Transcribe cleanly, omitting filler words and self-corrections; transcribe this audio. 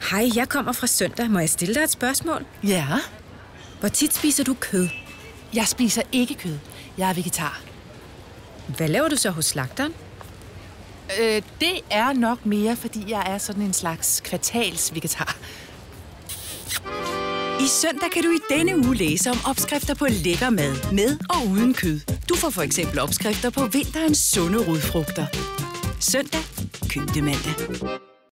Hej, jeg kommer fra Søndag. Må jeg stille dig et spørgsmål? Ja. Hvor tit spiser du kød? Jeg spiser ikke kød. Jeg er vegetar. Hvad laver du så hos slagteren? Det er nok mere, fordi jeg er sådan en slags kvartalsvegetar. I Søndag kan du i denne uge læse om opskrifter på lækker mad, med og uden kød. Du får for eksempel opskrifter på vinterens sunde rodfrugter. Søndag. Køb det mandag.